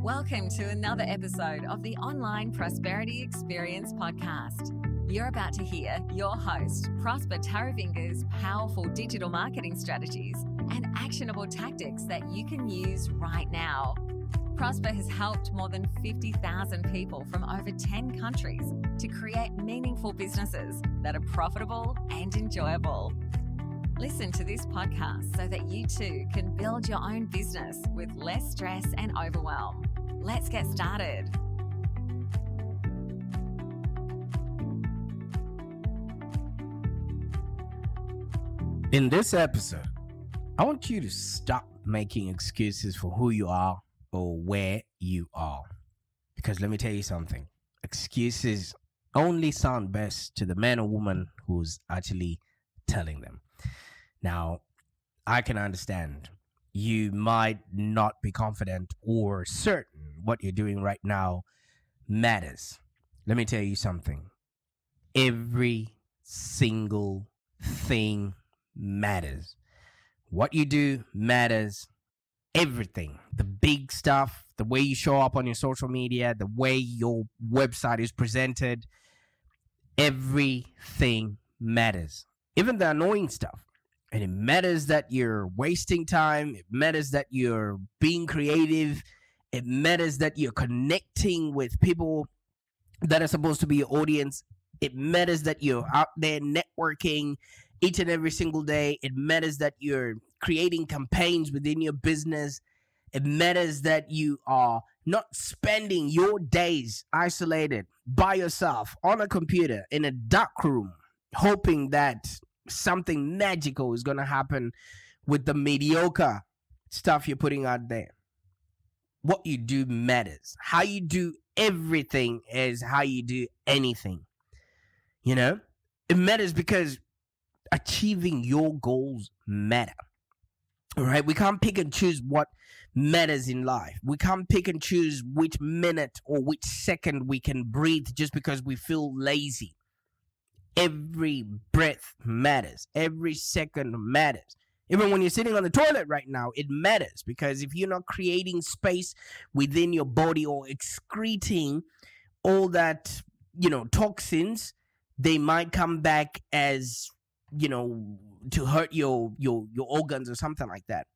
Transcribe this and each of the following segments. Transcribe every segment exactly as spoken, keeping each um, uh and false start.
Welcome to another episode of the Online Prosperity Experience podcast. You're about to hear your host, Prosper Taravinga's powerful digital marketing strategies and actionable tactics that you can use right now. Prosper has helped more than fifty thousand people from over ten countries to create meaningful businesses that are profitable and enjoyable. Listen to this podcast so that you too can build your own business with less stress and overwhelm. Let's get started. In this episode, I want you to stop making excuses for who you are or where you are. Because let me tell you something. Excuses only sound best to the man or woman who's actually telling them. Now, I can understand you might not be confident or certain what you're doing right now matters. Let me tell you something. Every single thing matters. What you do matters. Everything. The big stuff, the way you show up on your social media, the way your website is presented, everything matters. Even the annoying stuff. And it matters that you're wasting time. It matters that you're being creative. It matters that you're connecting with people that are supposed to be your audience. It matters that you're out there networking each and every single day. It matters that you're creating campaigns within your business. It matters that you are not spending your days isolated by yourself on a computer in a dark room, hoping that something magical is going to happen with the mediocre stuff you're putting out there. What you do matters. How you do everything is how you do anything. You know, it matters because achieving your goals matter. All right. We can't pick and choose what matters in life. We can't pick and choose which minute or which second we can breathe just because we feel lazy. Every breath matters. Every second matters. Even when you're sitting on the toilet right now, it matters, because if you're not creating space within your body or excreting all that, you know, toxins, they might come back as, you know, to hurt your your your organs or something like that.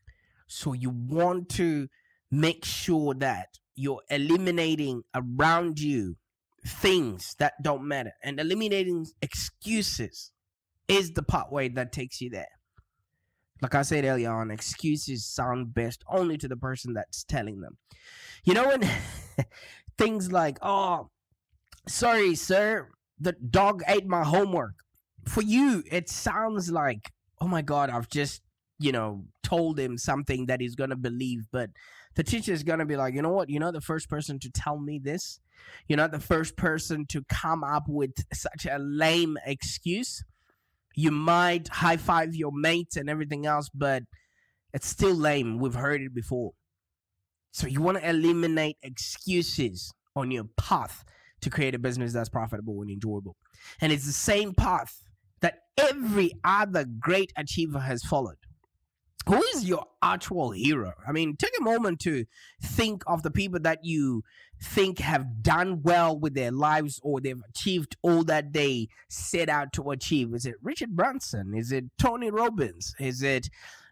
So you want to make sure that you're eliminating around you things that don't matter, and eliminating excuses is the pathway that takes you there. Like I said earlier on, excuses sound best only to the person that's telling them. You know, when things like, oh, sorry, sir, the dog ate my homework. For you, it sounds like, oh my God, I've just, you know, told him something that he's going to believe. But the teacher is going to be like, you know what? You're not the first person to tell me this. You're not the first person to come up with such a lame excuse. You might high five your mates and everything else, but it's still lame. We've heard it before. So you want to eliminate excuses on your path to create a business that's profitable and enjoyable. And it's the same path that every other great achiever has followed. Who is your actual hero? I mean, take a moment to think of the people that you think have done well with their lives, or they've achieved all that they set out to achieve. Is it Richard Branson? Is it Tony Robbins? Is it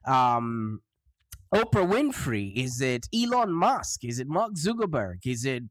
um, Oprah Winfrey? Is it Elon Musk? Is it Mark Zuckerberg? Is it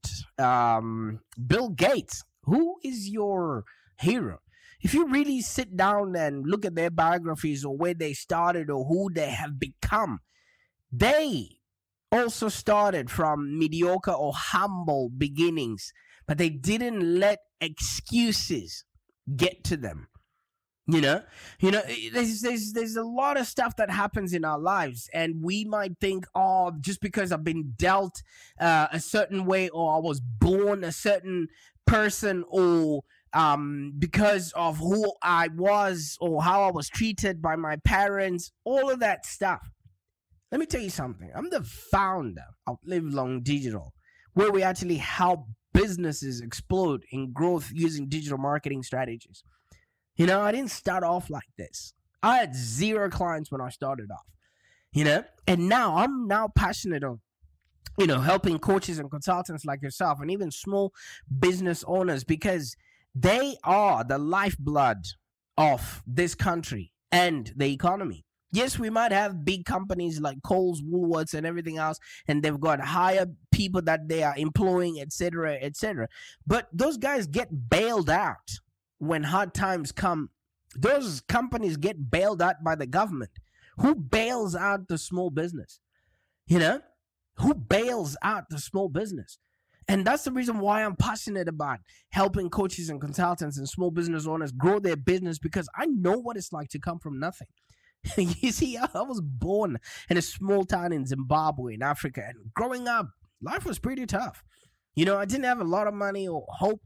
um, Bill Gates? Who is your hero? If you really sit down and look at their biographies, or where they started or who they have become, they also started from mediocre or humble beginnings, but they didn't let excuses get to them. You know, you know, there's, there's, there's a lot of stuff that happens in our lives, and we might think, oh, just because I've been dealt uh, a certain way, or I was born a certain person, or um, because of who I was or how I was treated by my parents, all of that stuff. Let me tell you something. I'm the founder of Live Long Digital, where we actually help businesses explode in growth using digital marketing strategies. You know, I didn't start off like this. I had zero clients when I started off, you know, and now I'm now passionate of you know, helping coaches and consultants like yourself and even small business owners, because they are the lifeblood of this country and the economy. Yes, we might have big companies like Kohl's, Woolworths, and everything else, and they've got higher people that they are employing, et cetera, et cetera. But those guys get bailed out when hard times come. Those companies get bailed out by the government. Who bails out the small business? You know, who bails out the small business? And that's the reason why I'm passionate about helping coaches and consultants and small business owners grow their business, because I know what it's like to come from nothing. You see, I was born in a small town in Zimbabwe, in Africa, and growing up, life was pretty tough. You know, I didn't have a lot of money or hope,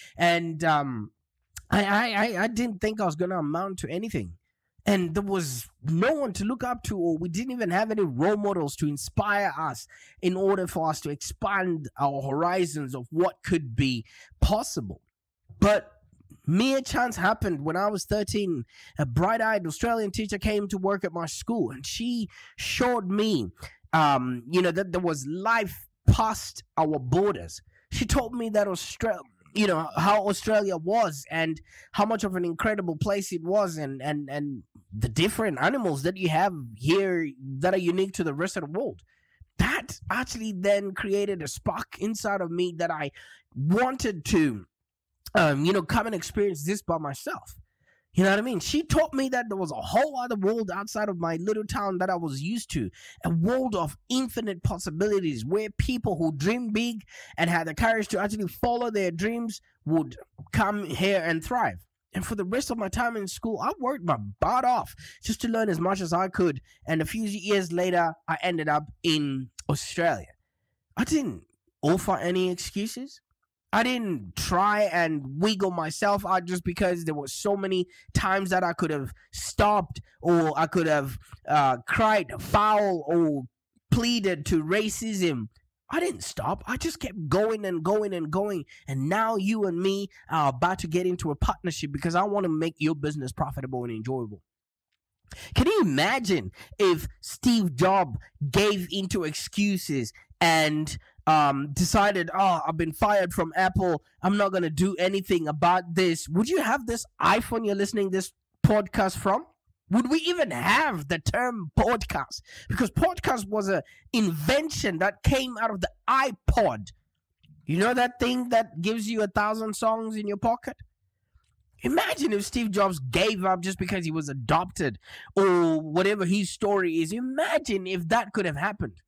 and um, I, I, I didn't think I was going to amount to anything. And there was no one to look up to, or we didn't even have any role models to inspire us in order for us to expand our horizons of what could be possible. But mere chance happened when I was thirteen. A bright-eyed Australian teacher came to work at my school, and she showed me, um, you know, that there was life past our borders. She told me that Australia, you know, how Australia was and how much of an incredible place it was, and and and the different animals that you have here that are unique to the rest of the world. That actually then created a spark inside of me that I wanted to Um, you know, come and experience this by myself. You know what I mean? She taught me that there was a whole other world outside of my little town that I was used to. A world of infinite possibilities where people who dream big and had the courage to actually follow their dreams would come here and thrive. And for the rest of my time in school, I worked my butt off just to learn as much as I could. And a few years later, I ended up in Australia. I didn't offer any excuses. I didn't try and wiggle myself out just because there were so many times that I could have stopped, or I could have uh, cried foul or pleaded to racism. I didn't stop. I just kept going and going and going. And now you and me are about to get into a partnership because I want to make your business profitable and enjoyable. Can you imagine if Steve Jobs gave into excuses and um, decided, oh, I've been fired from Apple, I'm not going to do anything about this? Would you have this iPhone you're listening this podcast from? Would we even have the term podcast? Because podcast was an invention that came out of the iPod. You know that thing that gives you a thousand songs in your pocket? Imagine if Steve Jobs gave up just because he was adopted or whatever his story is. Imagine if that could have happened.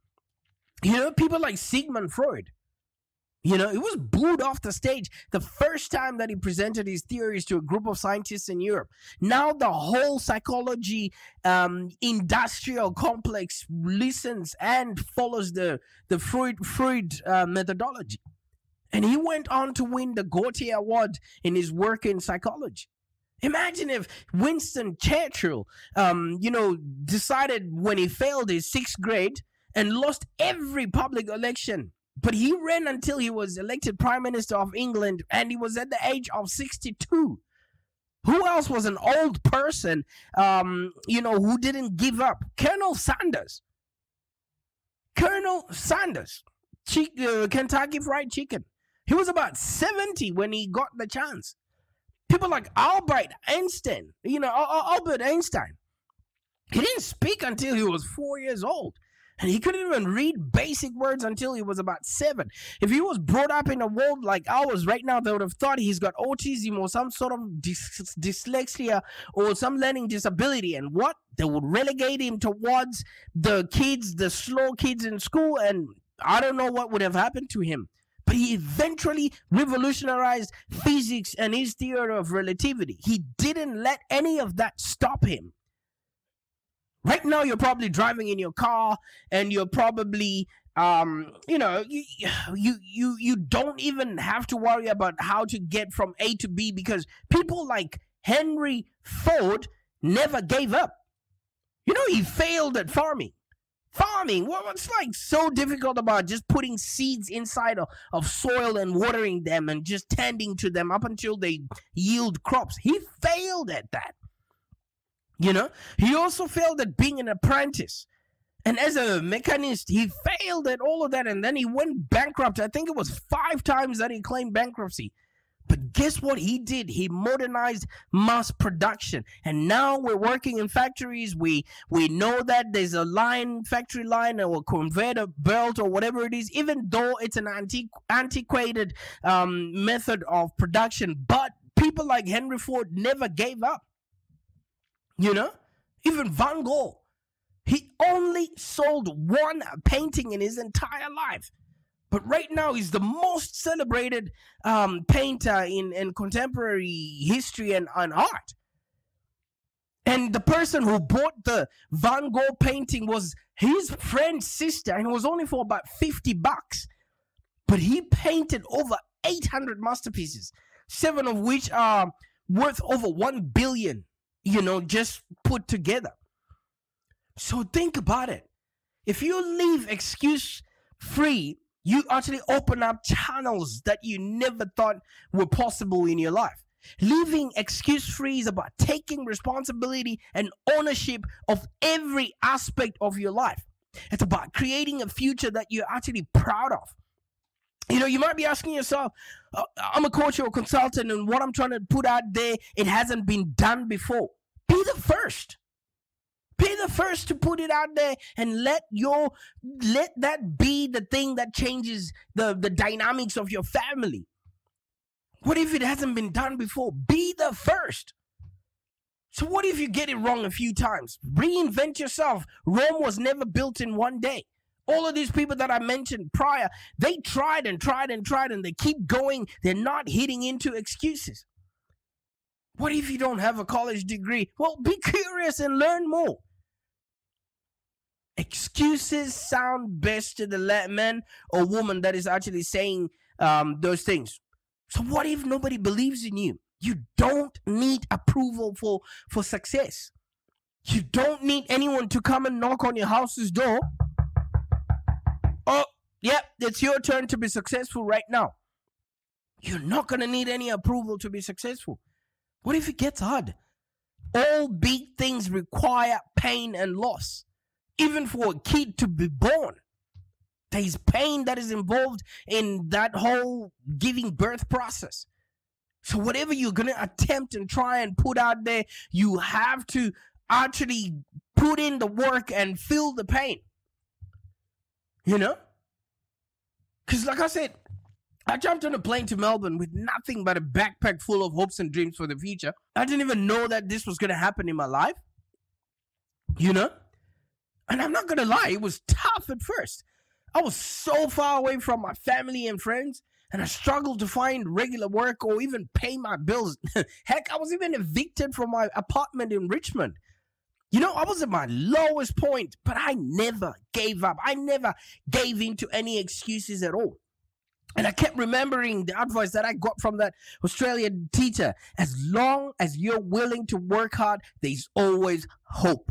You know, people like Sigmund Freud, you know, he was booed off the stage the first time that he presented his theories to a group of scientists in Europe. Now the whole psychology um, industrial complex listens and follows the, the Freud, Freud uh, methodology. And he went on to win the Gautier Award in his work in psychology. Imagine if Winston Churchill, um, you know, decided when he failed his sixth grade and lost every public election, but he ran until he was elected Prime Minister of England, and he was at the age of sixty-two. Who else was an old person, um, you know, who didn't give up? Colonel Sanders. Colonel Sanders, Chick, uh, Kentucky Fried Chicken. He was about seventy when he got the chance. People like Albert Einstein, you know, Albert Einstein. He didn't speak until he was four years old. And he couldn't even read basic words until he was about seven. If he was brought up in a world like ours right now, they would have thought he's got autism or some sort of dys- dyslexia or some learning disability. And what? They would relegate him towards the kids, the slow kids in school, and I don't know what would have happened to him. But he eventually revolutionized physics and his theory of relativity. He didn't let any of that stop him. Right now, you're probably driving in your car, and you're probably, um, you know, you, you you you don't even have to worry about how to get from A to B, because people like Henry Ford never gave up. You know, he failed at farming. Farming, what's like so difficult about just putting seeds inside of, of soil and watering them and just tending to them up until they yield crops? He failed at that. You know, he also failed at being an apprentice. And as a mechanist, he failed at all of that, and then he went bankrupt. I think it was five times that he claimed bankruptcy. But guess what he did? He modernized mass production. And now we're working in factories. We we know that there's a line, factory line, or a conveyor belt, or whatever it is, even though it's an antiqu- antiquated um, method of production. But people like Henry Ford never gave up. You know? Even Van Gogh. He only sold one painting in his entire life. But right now, he's the most celebrated um, painter in, in contemporary history and, and art. And the person who bought the Van Gogh painting was his friend's sister, and it was only for about fifty bucks. But he painted over eight hundred masterpieces, seven of which are worth over one billion, you know, just put together. So think about it. If you leave excuse free, you actually open up channels that you never thought were possible in your life. Living excuse-free is about taking responsibility and ownership of every aspect of your life. It's about creating a future that you're actually proud of. You know, you might be asking yourself, uh, I'm a coach or a consultant, and what I'm trying to put out there, it hasn't been done before. Be the first. Be the first to put it out there, and let your let that be the thing that changes the, the dynamics of your family. What if it hasn't been done before? Be the first. So what if you get it wrong a few times? Reinvent yourself. Rome was never built in one day. All of these people that I mentioned prior, they tried and tried and tried, and they keep going. They're not hitting into excuses. What if you don't have a college degree? Well, be curious and learn more. Excuses sound best to the man or woman that is actually saying um, those things. So what if nobody believes in you? You don't need approval for, for success. You don't need anyone to come and knock on your house's door. Oh, yep, it's your turn to be successful right now. You're not going to need any approval to be successful. What if it gets hard? All big things require pain and loss. Even for a kid to be born, there's pain that is involved in that whole giving birth process. So whatever you're going to attempt and try and put out there, you have to actually put in the work and feel the pain. You know? Because like I said, I jumped on a plane to Melbourne with nothing but a backpack full of hopes and dreams for the future. I didn't even know that this was going to happen in my life. You know? And I'm not going to lie, it was tough at first. I was so far away from my family and friends, and I struggled to find regular work or even pay my bills. Heck, I was even evicted from my apartment in Richmond. You know, I was at my lowest point, but I never gave up. I never gave in to any excuses at all. And I kept remembering the advice that I got from that Australian teacher. As long as you're willing to work hard, there's always hope.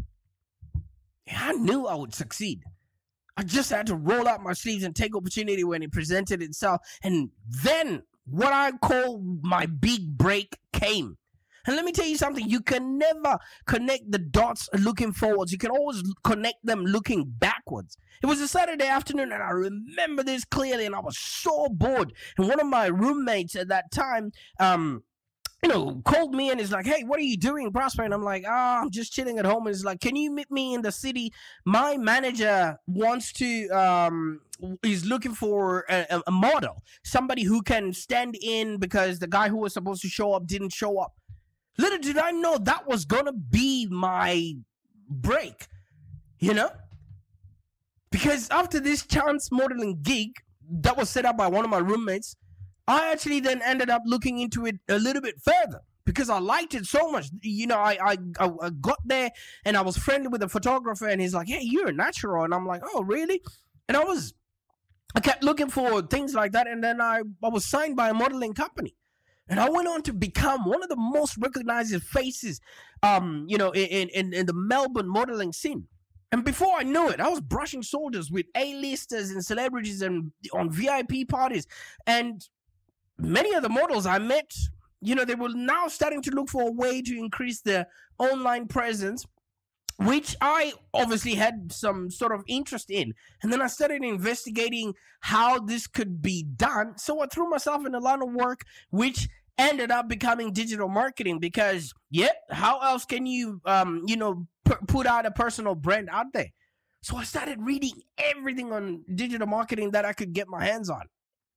I knew I would succeed. I just had to roll up my sleeves and take opportunity when it presented itself. And then what I call my big break came. And let me tell you something, you can never connect the dots looking forwards. You can always connect them looking backwards. It was a Saturday afternoon, and I remember this clearly, and I was so bored. And one of my roommates at that time, um, you know, called me and is like, hey, what are you doing, Prosper? And I'm like, ah, oh, I'm just chilling at home. And he's like, can you meet me in the city? My manager wants to, um, is looking for a, a model, somebody who can stand in because the guy who was supposed to show up didn't show up. Little did I know that was going to be my break, you know? Because after this chance modeling gig that was set up by one of my roommates, I actually then ended up looking into it a little bit further because I liked it so much. You know, I, I I got there and I was friendly with the photographer, and he's like, hey, you're a natural. And I'm like, oh, really? And I was, I kept looking for things like that. And then I, I was signed by a modeling company. And I went on to become one of the most recognized faces, um, you know, in, in, in the Melbourne modeling scene. And before I knew it, I was brushing shoulders with A-listers and celebrities and on V I P parties. And many of the models I met, you know, they were now starting to look for a way to increase their online presence which I obviously had some sort of interest in. And then I started investigating how this could be done. So I threw myself in a line of work, which ended up becoming digital marketing, because, yeah, how else can you, um, you know, p- put out a personal brand out there? So I started reading everything on digital marketing that I could get my hands on.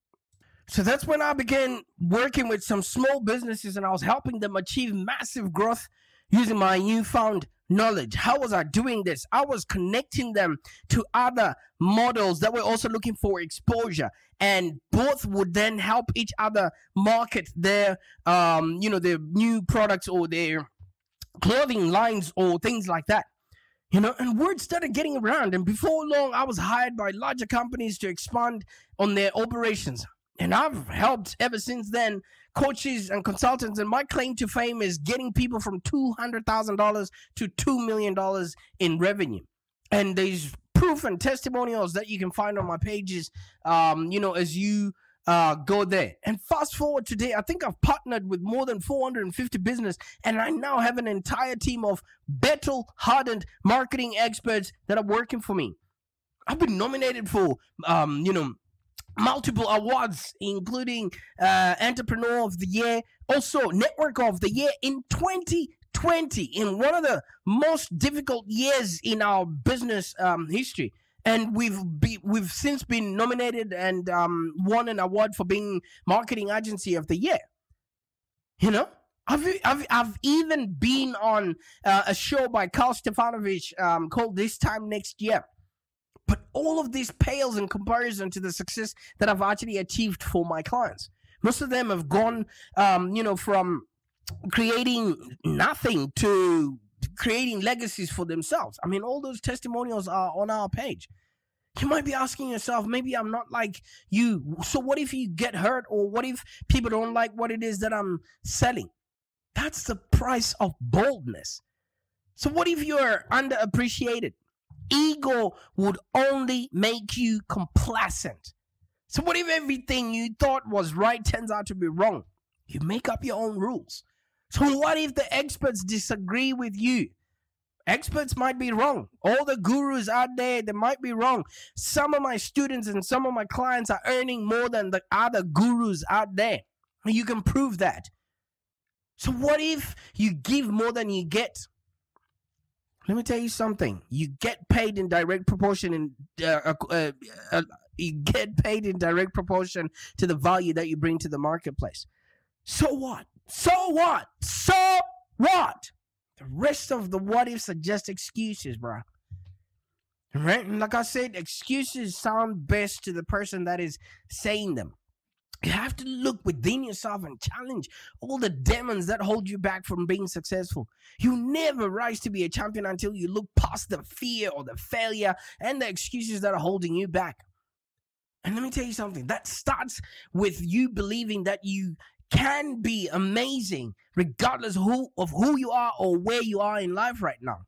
So that's when I began working with some small businesses, and I was helping them achieve massive growth using my newfound knowledge. How was I doing this? I was connecting them to other models that were also looking for exposure, and both would then help each other market their, um, you know, their new products or their clothing lines or things like that. You know, and word started getting around, and before long, I was hired by larger companies to expand on their operations. And I've helped ever since then coaches and consultants, and my claim to fame is getting people from two hundred thousand dollars to two million dollars in revenue. And there's proof and testimonials that you can find on my pages, um, you know, as you uh, go there. And fast forward today, I think I've partnered with more than four hundred fifty business, and I now have an entire team of battle-hardened marketing experts that are working for me. I've been nominated for, um, you know, multiple awards, including uh, Entrepreneur of the Year, also Network of the Year in twenty twenty, in one of the most difficult years in our business um, history. And we've be, we've since been nominated and um, won an award for being Marketing Agency of the Year. You know, I've I've, I've even been on uh, a show by Carl Stefanovich um, called This Time Next Year. But all of this pales in comparison to the success that I've actually achieved for my clients. Most of them have gone, um, you know, from creating nothing to creating legacies for themselves. I mean, all those testimonials are on our page. You might be asking yourself, maybe I'm not like you. So what if you get hurt, or what if people don't like what it is that I'm selling? That's the price of boldness. So what if you're underappreciated? Ego would only make you complacent. So what if everything you thought was right turns out to be wrong? You make up your own rules. So what if the experts disagree with you? Experts might be wrong. All the gurus out there, they might be wrong. Some of my students and some of my clients are earning more than the other gurus out there. And you can prove that. So what if you give more than you get? Let me tell you something. You get paid in direct proportion, and uh, uh, uh, you get paid in direct proportion to the value that you bring to the marketplace. So what? So what? So what? The rest of the what ifs are just excuses, bro. Right? And like I said, excuses sound best to the person that is saying them. You have to look within yourself and challenge all the demons that hold you back from being successful. You never rise to be a champion until you look past the fear or the failure and the excuses that are holding you back. And let me tell you something. That starts with you believing that you can be amazing regardless who, of who you are or where you are in life right now.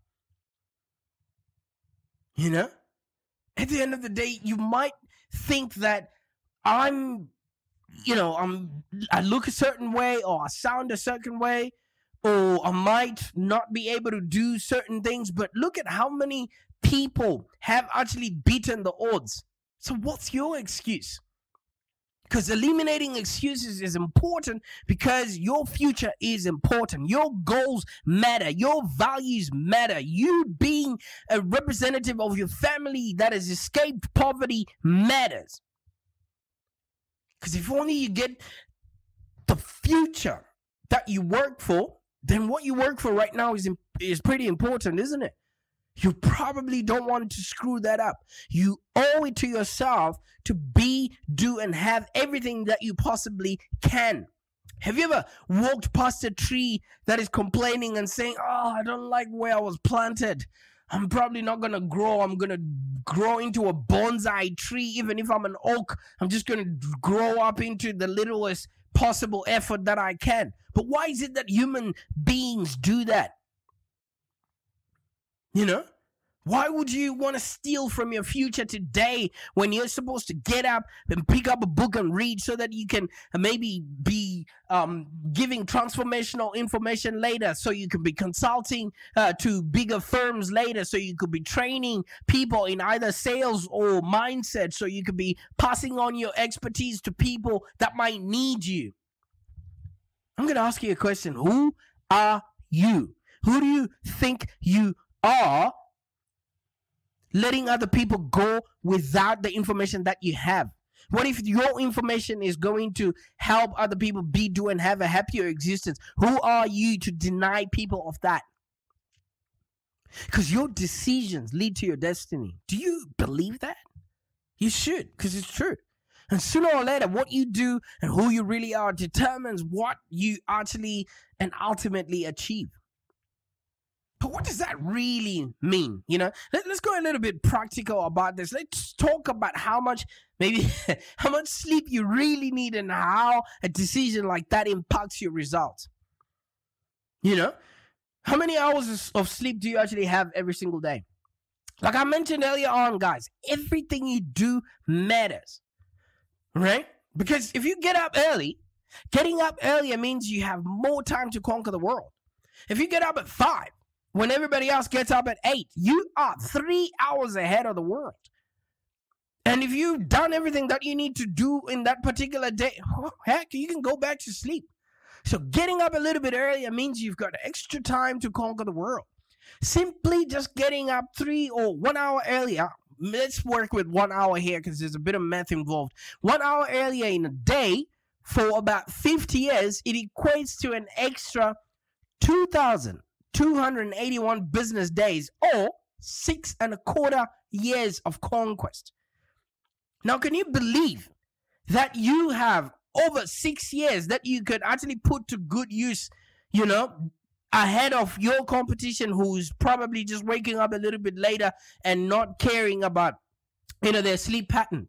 You know? At the end of the day, you might think that I'm... you know, I'm, I look a certain way, or I sound a certain way, or I might not be able to do certain things, but look at how many people have actually beaten the odds. So what's your excuse? Because eliminating excuses is important, because your future is important. Your goals matter. Your values matter. You being a representative of your family that has escaped poverty matters. Because if only you get the future that you work for, then what you work for right now is, is pretty important, isn't it? You probably don't want to screw that up. You owe it to yourself to be, do, and have everything that you possibly can. Have you ever walked past a tree that is complaining and saying, oh, I don't like where I was planted. I'm probably not going to grow. I'm going to grow into a bonsai tree. Even if I'm an oak, I'm just going to grow up into the littlest possible effort that I can. But why is it that human beings do that? You know, Why would you want to steal from your future today when you're supposed to get up and pick up a book and read so that you can maybe be um, giving transformational information later, so you can be consulting uh, to bigger firms later, so you could be training people in either sales or mindset, so you could be passing on your expertise to people that might need you? I'm going to ask you a question. Who are you? Who do you think you are, letting other people go without the information that you have? What if your information is going to help other people be, do, and have a happier existence? Who are you to deny people of that? Because your decisions lead to your destiny. Do you believe that? You should, because it's true. And sooner or later, what you do and who you really are determines what you actually and ultimately achieve. But what does that really mean? You know, Let, let's go a little bit practical about this. Let's talk about how much, maybe, how much sleep you really need and how a decision like that impacts your results. You know, how many hours of sleep do you actually have every single day? Like I mentioned earlier on, guys, everything you do matters, right? Because if you get up early, getting up earlier means you have more time to conquer the world. If you get up at five, when everybody else gets up at eight, you are three hours ahead of the world. And if you've done everything that you need to do in that particular day, oh, heck, you can go back to sleep. So getting up a little bit earlier means you've got extra time to conquer the world. Simply just getting up three or one hour earlier. Let's work with one hour here because there's a bit of math involved. One hour earlier in a day for about fifty years, it equates to an extra two thousand two hundred eighty-one business days, or six and a quarter years of conquest. Now, can you believe that you have over six years that you could actually put to good use, you know, ahead of your competition who's probably just waking up a little bit later and not caring about, you know, their sleep pattern?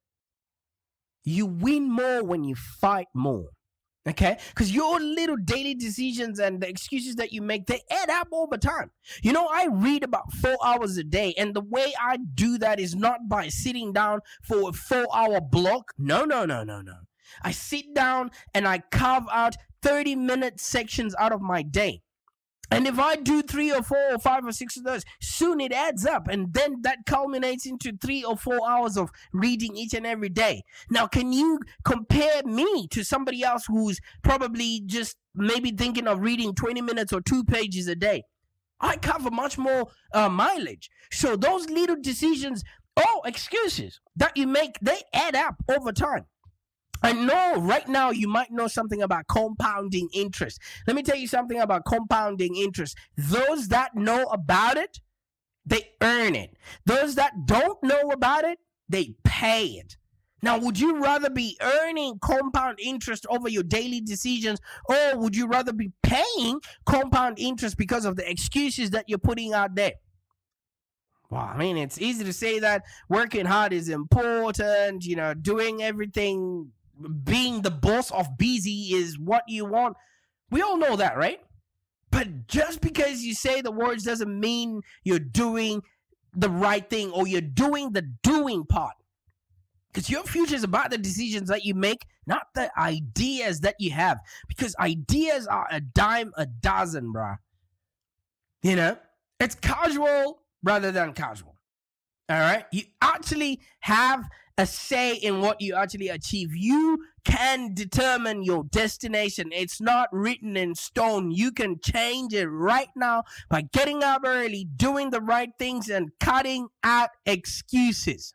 You win more when you fight more. Okay, because your little daily decisions and the excuses that you make, they add up over time. You know, I read about four hours a day, and the way I do that is not by sitting down for a four-hour block. No, no, no, no, no. I sit down and I carve out thirty-minute sections out of my day. And if I do three or four or five or six of those, soon it adds up. And then that culminates into three or four hours of reading each and every day. Now, can you compare me to somebody else who's probably just maybe thinking of reading twenty minutes or two pages a day? I cover much more uh, mileage. So those little decisions, oh, excuses that you make, they add up over time. I know right now you might know something about compounding interest. Let me tell you something about compounding interest. Those that know about it, they earn it. Those that don't know about it, they pay it. Now, would you rather be earning compound interest over your daily decisions, or would you rather be paying compound interest because of the excuses that you're putting out there? Well, I mean, it's easy to say that working hard is important, you know, doing everything, being the boss of busy is what you want. We all know that, right? But just because you say the words doesn't mean you're doing the right thing or you're doing the doing part. Because your future is about the decisions that you make, not the ideas that you have. Because ideas are a dime a dozen, bruh. You know? It's casual rather than casual. All right? You actually have a say in what you actually achieve. You can determine your destination. It's not written in stone. You can change it right now by getting up early, doing the right things, and cutting out excuses.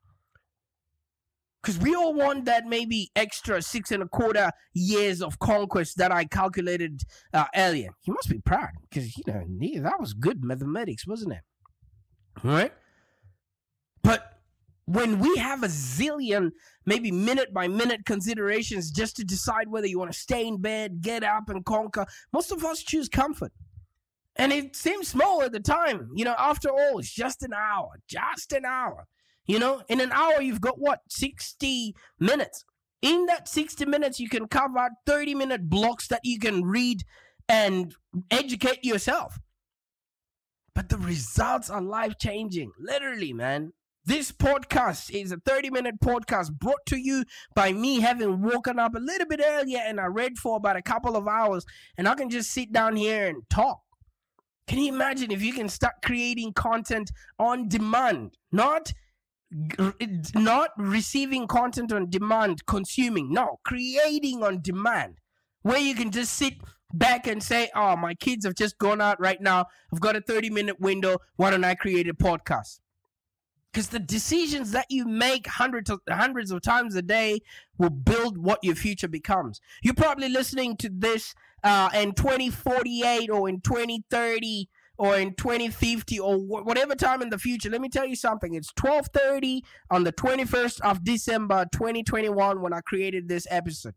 Because we all want that maybe extra six and a quarter years of conquest that I calculated uh, earlier. You must be proud because, you know, that was good mathematics, wasn't it? All right? But when we have a zillion, maybe minute by minute considerations just to decide whether you want to stay in bed, get up and conquer, most of us choose comfort. And it seems small at the time. You know, after all, it's just an hour, just an hour. You know, in an hour, you've got what, sixty minutes. In that sixty minutes, you can carve out thirty minute blocks that you can read and educate yourself. but the results are life-changing. Literally, man. This podcast is a thirty-minute podcast brought to you by me having woken up a little bit earlier, and I read for about a couple of hours, and I can just sit down here and talk. Can you imagine if you can start creating content on demand, not not receiving content on demand, consuming, no, creating on demand, where you can just sit back and say, oh, my kids have just gone out right now. I've got a thirty minute window. Why don't I create a podcast? Because the decisions that you make hundreds of, hundreds of times a day will build what your future becomes. You're probably listening to this uh, in twenty forty-eight or in twenty thirty or in twenty fifty or wh- whatever time in the future. Let me tell you something. It's twelve thirty on the twenty-first of December, twenty twenty-one when I created this episode.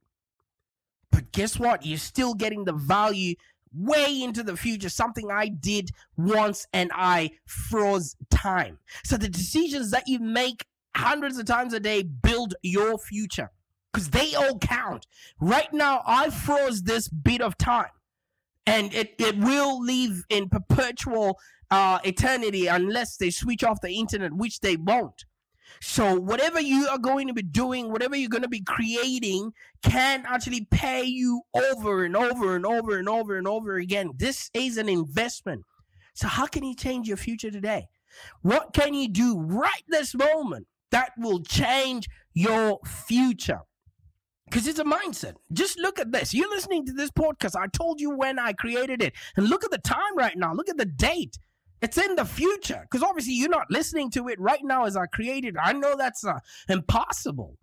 But guess what? You're still getting the value way into the future, something I did once and I froze time. So the decisions that you make hundreds of times a day build your future because they all count. Right now, I froze this bit of time and it, it will live in perpetual uh, eternity unless they switch off the internet, which they won't. So whatever you are going to be doing, whatever you're going to be creating can actually pay you over and over and over and over and over again. This is an investment. So how can you change your future today? What can you do right this moment that will change your future? Because it's a mindset. Just look at this. You're listening to this podcast. I told you when I created it. And look at the time right now. Look at the date. It's in the future because obviously you're not listening to it right now as I created. I know that's uh, impossible.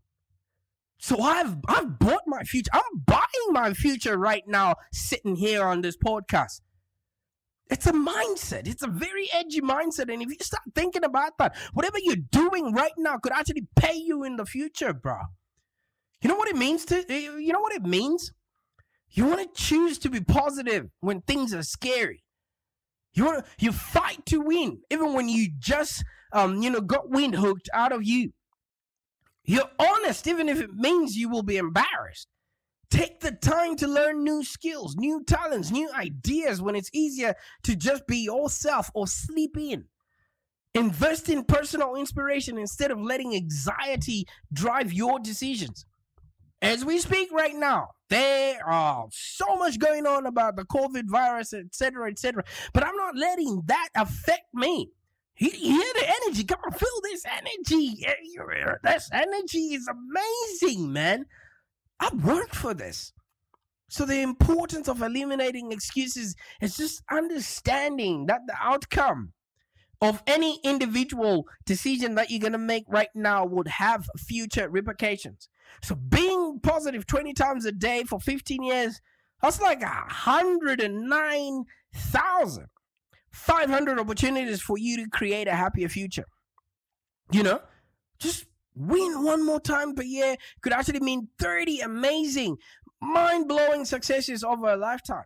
So I've I've bought my future. I'm buying my future right now sitting here on this podcast. It's a mindset. It's a very edgy mindset. And if you start thinking about that, whatever you're doing right now could actually pay you in the future, bro. You know what it means to, you know what it means? You want to choose to be positive when things are scary. You want to, you fight to win, even when you just, um, you know, got wind hooked out of you. You're honest, even if it means you will be embarrassed. Take the time to learn new skills, new talents, new ideas when it's easier to just be yourself or sleep in. Invest in personal inspiration instead of letting anxiety drive your decisions. As we speak right now, there are so much going on about the COVID virus, et cetera, et cetera. But I'm not letting that affect me. You hear the energy. Come on, feel this energy. This energy is amazing, man. I've worked for this. So the importance of eliminating excuses is just understanding that the outcome of any individual decision that you're going to make right now would have future repercussions. So being positive twenty times a day for fifteen years, that's like one hundred nine thousand five hundred opportunities for you to create a happier future. You know, just win one more time per year could actually mean thirty amazing, mind-blowing successes over a lifetime.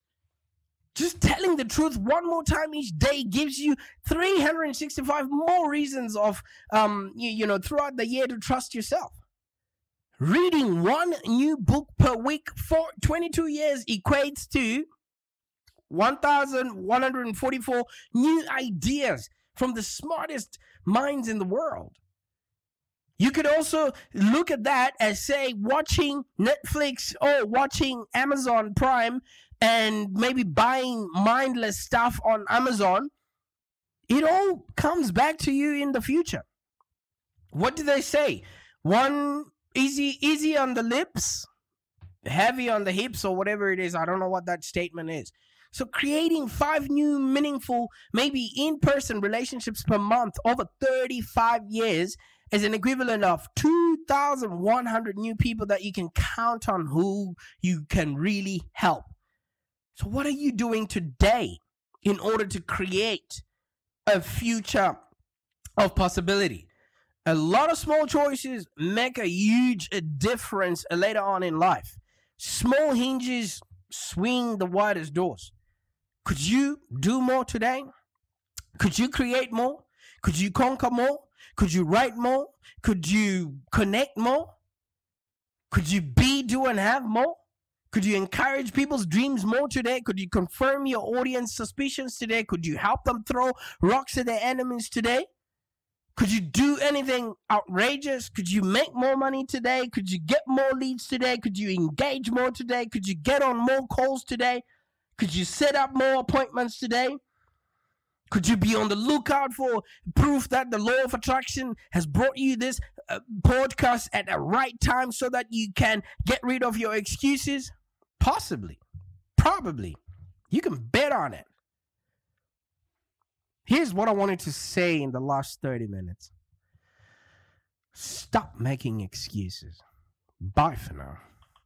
Just telling the truth one more time each day gives you three hundred sixty-five more reasons of, um, you, you know, throughout the year to trust yourself. Reading one new book per week for twenty-two years equates to one thousand one hundred forty-four new ideas from the smartest minds in the world. You could also look at that as, say, watching Netflix or watching Amazon Prime and maybe buying mindless stuff on Amazon. It all comes back to you in the future. What do they say? One easy, easy on the lips, heavy on the hips, or whatever it is. I don't know what that statement is. So creating five new meaningful, maybe in-person relationships per month over thirty-five years is an equivalent of two thousand one hundred new people that you can count on who you can really help. So what are you doing today in order to create a future of possibility? A lot of small choices make a huge difference later on in life. Small hinges swing the widest doors. Could you do more today? Could you create more? Could you conquer more? Could you write more? Could you connect more? Could you be, do, and have more? Could you encourage people's dreams more today? Could you confirm your audience suspicions today? Could you help them throw rocks at their enemies today? Could you do anything outrageous? Could you make more money today? Could you get more leads today? Could you engage more today? Could you get on more calls today? Could you set up more appointments today? Could you be on the lookout for proof that the law of attraction has brought you this uh, podcast at the right time so that you can get rid of your excuses? Possibly. Probably. You can bet on it. Here's what I wanted to say in the last thirty minutes. Stop making excuses. Bye for now.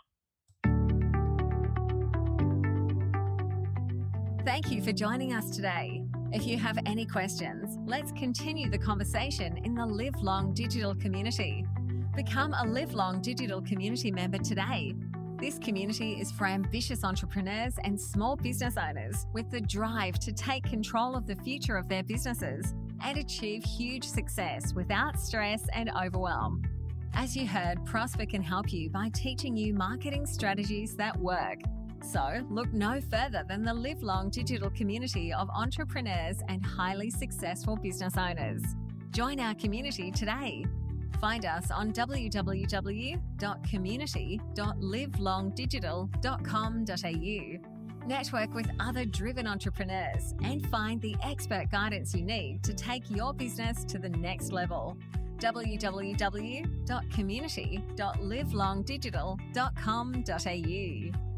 Thank you for joining us today. If you have any questions, let's continue the conversation in the Live Long Digital community. Become a Live Long Digital community member today. This community is for ambitious entrepreneurs and small business owners with the drive to take control of the future of their businesses and achieve huge success without stress and overwhelm. As you heard, Prosper can help you by teaching you marketing strategies that work. So look no further than the Live Long Digital community of entrepreneurs and highly successful business owners. Join our community today. Find us on w w w dot community dot live long digital dot com dot a u. Network with other driven entrepreneurs and find the expert guidance you need to take your business to the next level. w w w dot community dot live long digital dot com dot a u